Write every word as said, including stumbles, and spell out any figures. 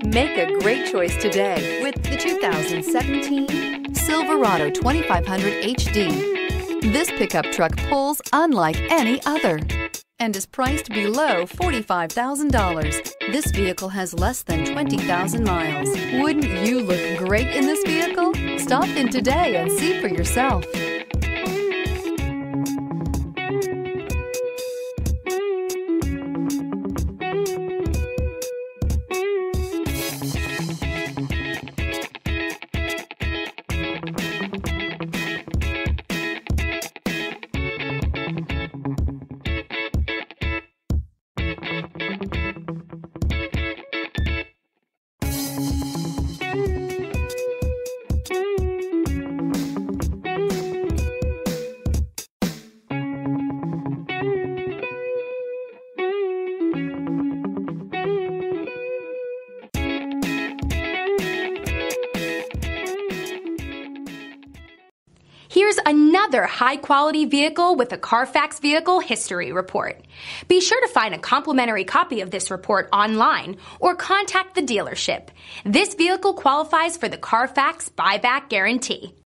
Make a great choice today with the two thousand seventeen Silverado twenty-five hundred H D. This pickup truck pulls unlike any other and is priced below forty-five thousand dollars. This vehicle has less than twenty thousand miles. Wouldn't you look great in this vehicle? Stop in today and see for yourself. Here's another high-quality vehicle with a Carfax Vehicle History Report. Be sure to find a complimentary copy of this report online or contact the dealership. This vehicle qualifies for the Carfax Buyback Guarantee.